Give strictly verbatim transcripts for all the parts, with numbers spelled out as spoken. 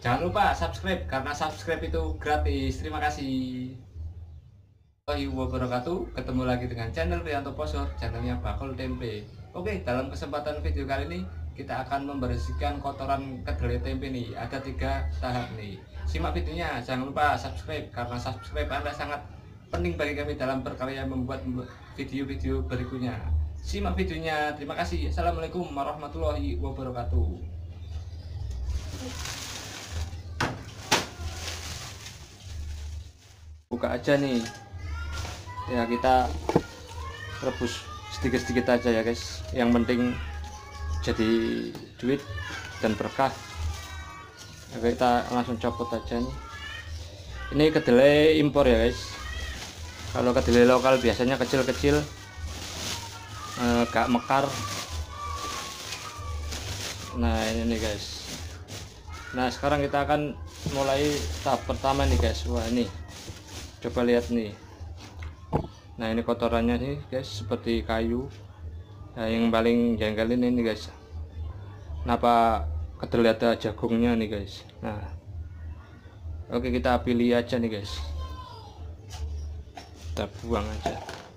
Jangan lupa subscribe karena subscribe itu gratis. Terima kasih. Warahmatullahi wabarakatuh. Ketemu lagi dengan channel Rianto Posor, channelnya Bakul Tempe. Oke, dalam kesempatan video kali ini kita akan membersihkan kotoran kedelai tempe nih. Ada tiga tahap nih. Simak videonya. Jangan lupa subscribe karena subscribe Anda sangat penting bagi kami dalam berkarya membuat video-video berikutnya. Simak videonya. Terima kasih. Assalamualaikum warahmatullahi wabarakatuh. Buka aja nih ya, kita rebus sedikit-sedikit aja ya guys, yang penting jadi duit dan berkah. Oke, kita langsung copot aja nih. Ini kedelai impor ya guys. Kalau kedelai lokal biasanya kecil-kecil, eh, gak mekar. Nah ini nih guys. Nah sekarang kita akan mulai tahap pertama nih guys. Wah ini coba lihat nih. Nah ini kotorannya nih guys, seperti kayu. Nah yang paling jengkelin ini guys, kenapa kedelai ada jagungnya nih guys. Nah oke, kita pilih aja nih guys, kita buang aja.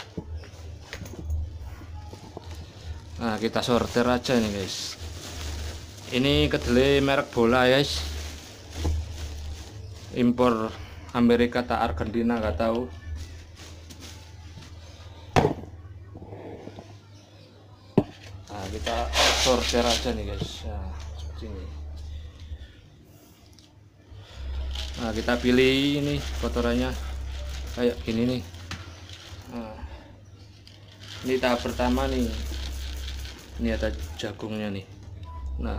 Nah kita sortir aja nih guys. Ini kedelai merek Bola guys, impor Amerika tak Argentina, nggak tahu. Nah kita sortir aja nih guys. Nah seperti ini. Nah kita pilih ini kotorannya kayak gini nih. Nah, ini tahap pertama nih. Ini ada jagungnya nih. Nah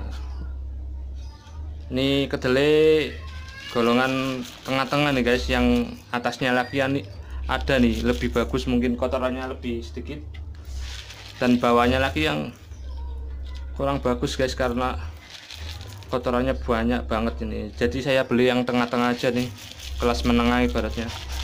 ini kedelai golongan tengah-tengah nih guys, yang atasnya lagi ada nih lebih bagus, mungkin kotorannya lebih sedikit, dan bawahnya lagi yang kurang bagus guys karena kotorannya banyak banget ini. Jadi saya beli yang tengah-tengah aja nih, kelas menengah ibaratnya.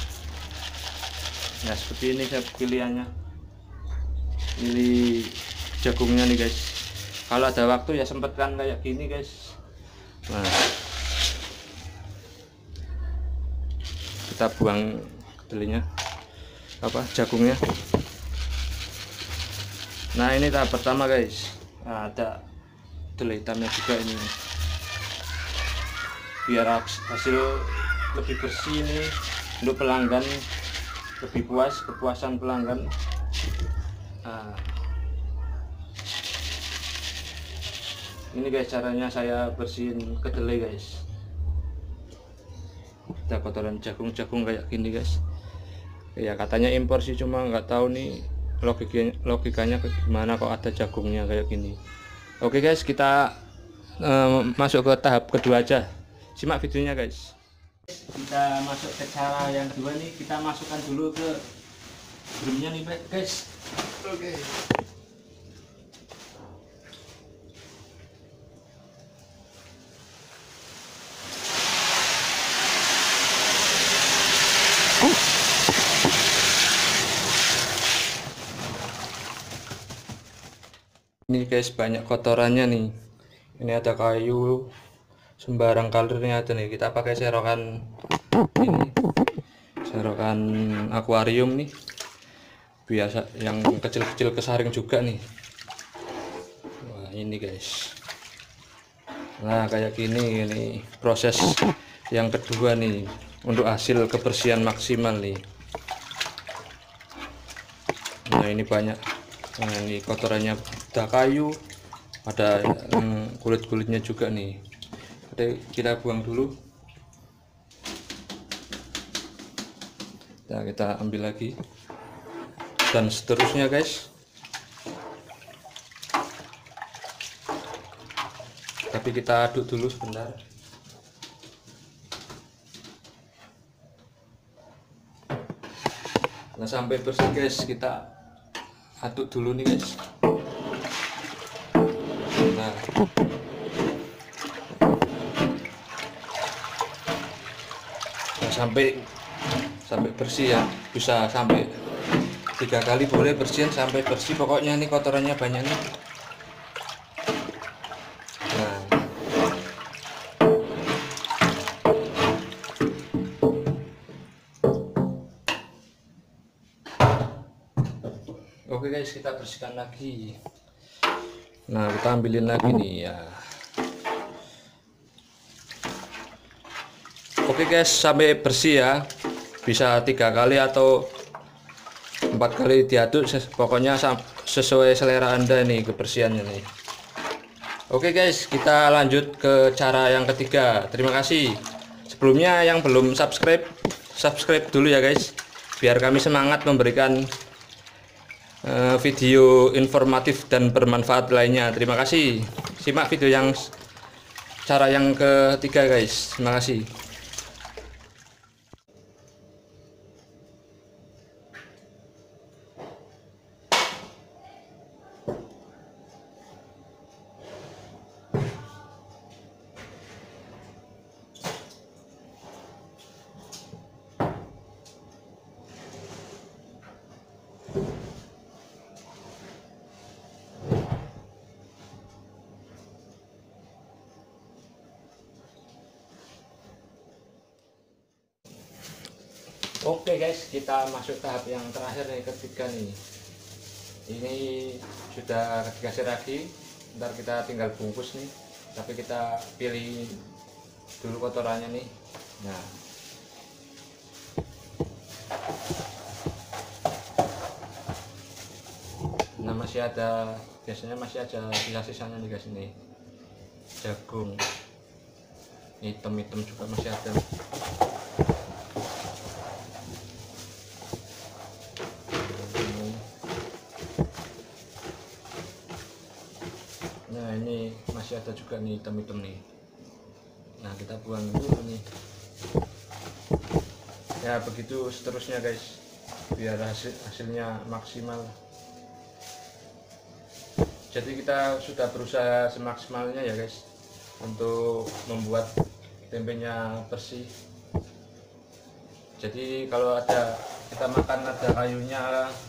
Nah seperti ini saya pilihannya, pilih jagungnya nih guys. Kalau ada waktu ya sempatkan kayak gini guys. Nah kita buang kedelainya, apa jagungnya. Nah ini tahap pertama guys. Nah, ada kedelai hitamnya juga ini, biar hasil lebih bersih ini, untuk pelanggan lebih puas, kepuasan pelanggan. Nah, ini guys caranya saya bersihin kedelai guys. Ada kotoran jagung-jagung kayak gini guys. Ya katanya impor sih, cuma nggak tahu nih logikanya logikanya gimana kok ada jagungnya kayak gini. Oke guys, kita eh, masuk ke tahap kedua aja. Simak videonya guys. Kita masuk ke cara yang kedua nih. Kita masukkan dulu ke drumnya nih guys. Oke. Ini guys banyak kotorannya nih. Ini ada kayu, sembarang kalirnya ada nih. Kita pakai serokan ini, serokan akuarium nih, biasa yang kecil-kecil kesaring juga nih. Wah ini guys. Nah kayak gini, ini proses yang kedua nih, untuk hasil kebersihan maksimal nih. Nah ini banyak. Nah ini kotorannya, ada kayu, ada hmm, kulit-kulitnya juga nih. Jadi kita buang dulu. Nah kita ambil lagi, dan seterusnya guys. Tapi kita aduk dulu sebentar. Nah sampai bersih guys, kita aduk dulu nih guys. Nah sampai sampai bersih ya, bisa sampai tiga kali boleh bersihin sampai bersih. Pokoknya nih kotorannya banyak nih. Nah Oke guys, kita bersihkan lagi. Nah, kita ambilin lagi nih ya. Oke guys, sampai bersih ya. Bisa tiga kali atau empat kali diaduk, pokoknya sesuai selera Anda nih kebersihannya nih. Oke guys, kita lanjut ke cara yang ketiga. Terima kasih. Sebelumnya yang belum subscribe, subscribe dulu ya guys, biar kami semangat memberikan uh, video informatif dan bermanfaat lainnya. Terima kasih. Simak video yang cara yang ketiga guys. Terima kasih. Oke guys, kita masuk tahap yang terakhir nih, ketiga nih. Ini sudah ketiga lagi, ntar kita tinggal bungkus nih. Tapi kita pilih dulu kotorannya nih. Nah, nah masih ada, biasanya masih ada sisa-sisanya nih guys nih. Jagung hitam-hitam juga masih ada. Nah ini masih ada juga nih hitam-hitam nih. Nah kita buang dulu nih. Ya begitu seterusnya guys, biar hasil hasilnya maksimal. Jadi kita sudah berusaha semaksimalnya ya guys untuk membuat tempenya bersih. Jadi kalau ada kita makan ada kayunya,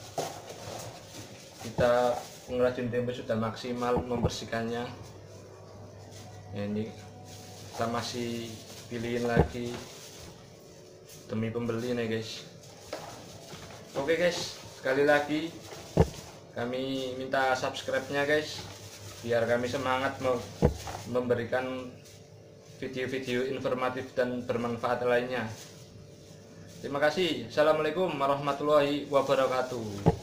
kita pengrajin tempe sudah maksimal membersihkannya. Ya, ini kita masih pilihin lagi demi pembeli nih guys. Oke guys, sekali lagi kami minta subscribe-nya guys, biar kami semangat memberikan video-video informatif dan bermanfaat lainnya. Terima kasih. Assalamualaikum warahmatullahi wabarakatuh.